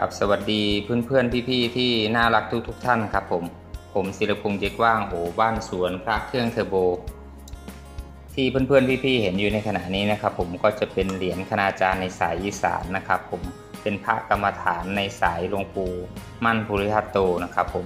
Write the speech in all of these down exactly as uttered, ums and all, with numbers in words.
ครับสวัสดีเพื่อนๆพี่ๆที่น่ารักทุกๆท่านครับผมผมศิลพงษ์เจ๊กว้างโหบ้านสวนพระเครื่องเทอร์โบที่เพื่อนๆพี่ๆเห็นอยู่ในขณะนี้นะครับผมก็จะเป็นเหรียญคณาจารย์ในสายอีสานนะครับผมเป็นพระกรรมฐานในสายหลวงปู่มั่นภูริทัตโตนะครับผม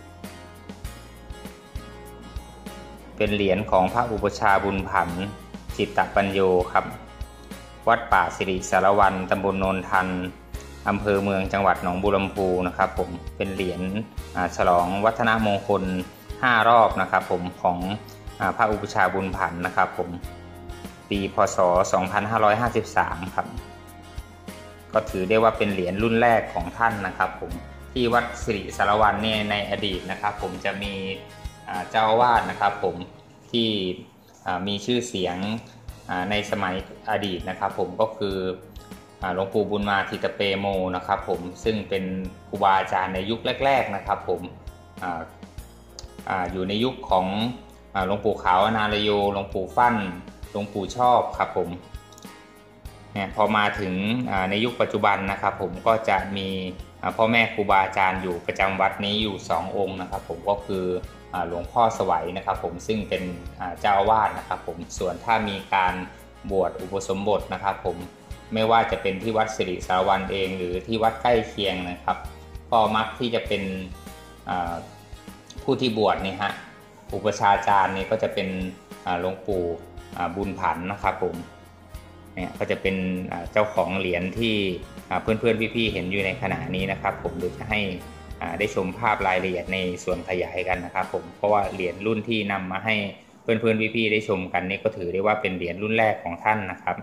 เป็นเหรียญของพระอุปชาบุญผันจิตตปัญโยครับวัดป่าสิริสารวันตำบลโนนทันอำเภอเมืองจังหวัดหนองบัวลำพูนะครับผมเป็นเหรียญฉลองวัฒนมงคลห้ารอบนะครับผมของพระอุปชาบุญผันนะครับผมปีพ.ศ. สองพันห้าร้อยห้าสิบสามครับก็ถือได้ว่าเป็นเหรียญรุ่นแรกของท่านนะครับผมที่วัดสิริสารวันเนี่ยในอดีตนะครับผมจะมีเจ้าอาวาสนะครับผมที่มีชื่อเสียงในสมัยอดีตนะครับผมก็คือหลวงปู่บุญมาทิตเปโมนะครับผมซึ่งเป็นครูบาอาจารย์ในยุคแรกๆนะครับผม อ, อ, อยู่ในยุคของหลวงปู่ขาวอนาลโยหลวงปู่ฟั่นหลวงปู่ชอบครับผมเนี่ยพอมาถึงในยุคปัจจุบันนะครับผมก็จะมีพ่อแม่ครูบาอาจารย์อยู่ประจำวัดนี้อยู่สององค์นะครับผมก็คือหลวงพ่อสวัยนะครับผมซึ่งเป็นเจ้าอาวาสนะครับผมส่วนถ้ามีการบวชอุปสมบทนะครับผมไม่ว่าจะเป็นที่วัดสิริสารวันเองหรือที่วัดใกล้เคียงนะครับก็มักที่จะเป็นผู้ที่บวชนี่ฮะอุปชาจารย์นี่ก็จะเป็นหลวงปู่บุญผันนะครับผมเนี่ยก็จะเป็นเจ้าของเหรียญที่เพื่อนๆพี่ๆเห็นอยู่ในขณะนี้นะครับผมเดี๋ยวจะให้ได้ชมภาพรายละเอียดในส่วนขยายกันนะครับผมเพราะว่าเหรียญรุ่นที่นำมาให้เพื่อนๆพี่ๆได้ชมกันนี่ก็ถือได้ว่าเป็นเหรียญรุ่นแรกของท่านนะครับ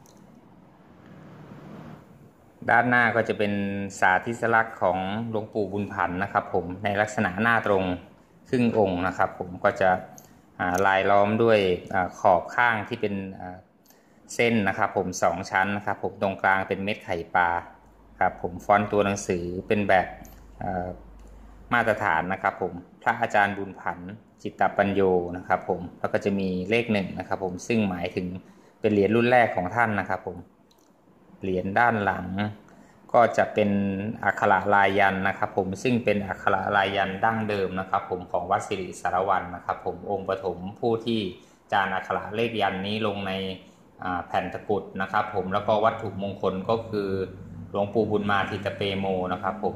ด้านหน้าก็จะเป็นสาธิสลักษณ์ของหลวงปู่บุญผันนะครับผมในลักษณะหน้าตรงครึ่งองค์นะครับผมก็จะลายล้อมด้วยขอบข้างที่เป็นเส้นนะครับผมสองชั้นนะครับผมตรงกลางเป็นเม็ดไข่ปลาครับผมฟอนต์ตัวหนังสือเป็นแบบมาตรฐานนะครับผมพระอาจารย์บุญผันจิตตปัญโยนะครับผมแล้วก็จะมีเลขหนึ่งนะครับผมซึ่งหมายถึงเป็นเหรียญรุ่นแรกของท่านนะครับผมเหรียญด้านหลังก็จะเป็นอักขระลายยันนะครับผมซึ่งเป็นอักขระลายยันดั้งเดิมนะครับผมของวัดสิริสารวันนะครับผมองค์ปฐมผู้ที่จารอักขระเลขยันนี้ลงในแผ่นตะกรุดนะครับผมแล้วก็วัตถุมงคลก็คือหลวงปู่บุญมาทิตเปโมนะครับผม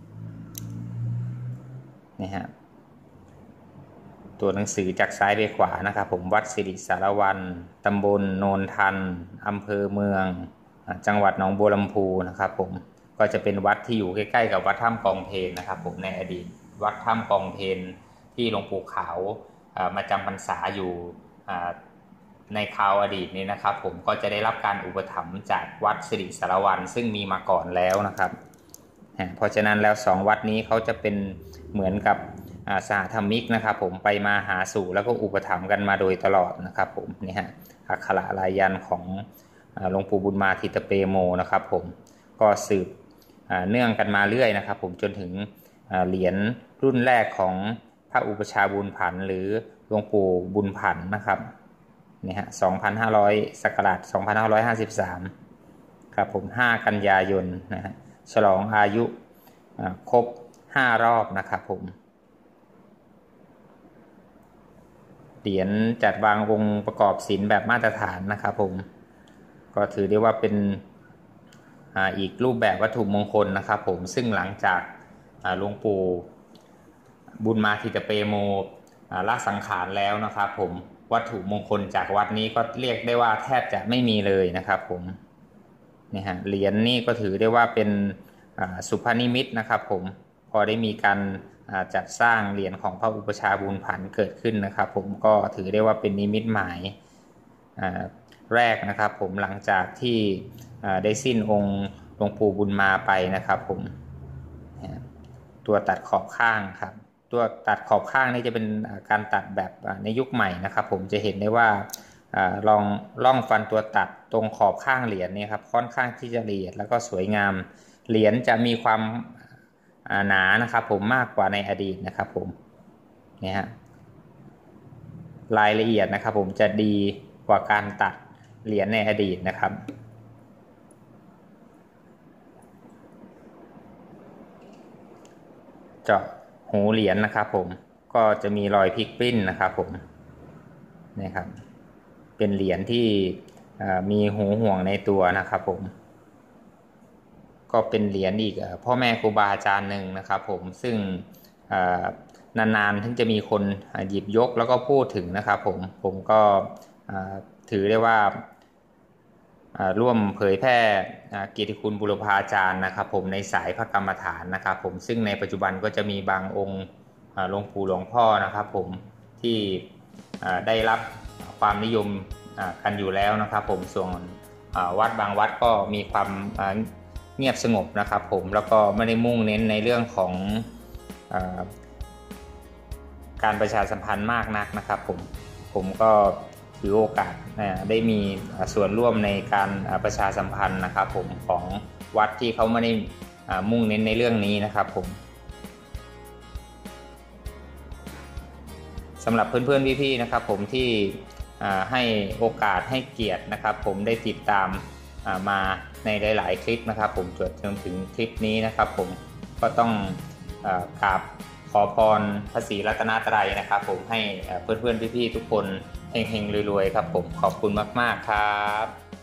นี่ฮะตัวหนังสือจากซ้ายไปขวานะครับผมวัดสิริสารวันตำบลโนนทันอำเภอเมืองจังหวัดหนองบัวลำพูนะครับผมก็จะเป็นวัดที่อยู่ใกล้ๆกับวัดถ้ำกองเพลนะครับผมในอดีตวัดถ้ำกองเพลที่หลวงปู่ขาวมาจำพรรษาอยู่ในคราวอดีตนี้นะครับผมก็จะได้รับการอุปถัมภ์จากวัดสิริสารวันซึ่งมีมาก่อนแล้วนะครับเพราะฉะนั้นแล้วสองวัดนี้เขาจะเป็นเหมือนกับสหธรรมิกนะครับผมไปมาหาสู่แล้วก็อุปถัมภ์กันมาโดยตลอดนะครับผมนี่ฮะอักขระลายยันของหลวงปู่บุญมาทิตเปโมนะครับผมก็สืบเนื่องกันมาเรื่อยนะครับผมจนถึงเหรียญรุ่นแรกของพระอุปชาบุญผันหรือหลวงปู่บุญผันนะครับนี่ฮะสองพันห้าร้อยศักราชสองพันห้าร้อยห้าสิบสามครับผมห้ากันยายนนะฮะฉลองอายุครบห้ารอบนะครับผมเหรียญจัดวางองค์ประกอบศิลป์แบบมาตรฐานนะครับผมก็ถือได้ว่าเป็นออีกรูปแบบวัตถุมงคลนะครับผมซึ่งหลังจากหลวงปู่บุญมาทิตเปโมละสังขารแล้วนะครับผมวัตถุมงคลจากวัดนี้ก็เรียกได้ว่าแทบจะไม่มีเลยนะครับผมนี่ฮะเหรียญนี่ก็ถือได้ว่าเป็นสุภนิมิตนะครับผมพอได้มีการจัดสร้างเหรียญของพระอุปชาบุญผันเกิดขึ้นนะครับผมก็ถือได้ว่าเป็นนิมิตหมายแรกนะครับผมหลังจากที่ได้สิ้นองค์หลวงปู่บุญมาไปนะครับผมตัวตัดขอบข้างครับตัวตัดขอบข้างนี่จะเป็นการตัดแบบในยุคใหม่นะครับผมจะเห็นได้ว่าลองล่องฟันตัวตัดตรงขอบข้างเหรียญนี่ครับค่อนข้างที่จะละเอียดแล้วก็สวยงามเหรียญจะมีความหนานะครับผมมากกว่าในอดีตนะครับผมนี่ฮะรายละเอียดนะครับผมจะดีกว่าการตัดเหรียญในอดีตนะครับเจาะหูเหรียญนะครับผมก็จะมีรอยพลิกปริ้นนะครับผมนี่ครับเป็นเหรียญที่มีหูห่วงในตัวนะครับผมก็เป็นเหรียญอีกพ่อแม่ครูบาอาจารย์หนึ่งนะครับผมซึ่งนานๆถึงจะมีคนหยิบยกแล้วก็พูดถึงนะครับผมผมก็ถือได้ว่าร่วมเผยแพร่เกียรติคุณบุรพาจารย์นะครับผมในสายพระกรรมฐานนะครับผมซึ่งในปัจจุบันก็จะมีบางองค์หลวงปู่หลวงพ่อนะครับผมที่ได้รับความนิยมกันอยู่แล้วนะครับผมส่วนวัดบางวัดก็มีความเงียบสงบนะครับผมแล้วก็ไม่ได้มุ่งเน้นในเรื่องของการประชาสัมพันธ์มากนักนะครับผมผมก็ถือโอกาสได้มีส่วนร่วมในการประชาสัมพันธ์นะครับผมของวัดที่เขาไม่ได้มุ่งเน้นในเรื่องนี้นะครับผมสำหรับเพื่อนๆพี่ๆนะครับผมที่ให้โอกาสให้เกียรตินะครับผมได้ติดตามมาในหลายๆคลิปนะครับผมจนถึงคลิปนี้นะครับผมก็ต้องกราบขอพรพระศรีรัตนตรัยนะครับผมให้เพื่อนๆพี่ๆทุกคนเฮงๆรวยๆครับผมขอบคุณมากๆครับ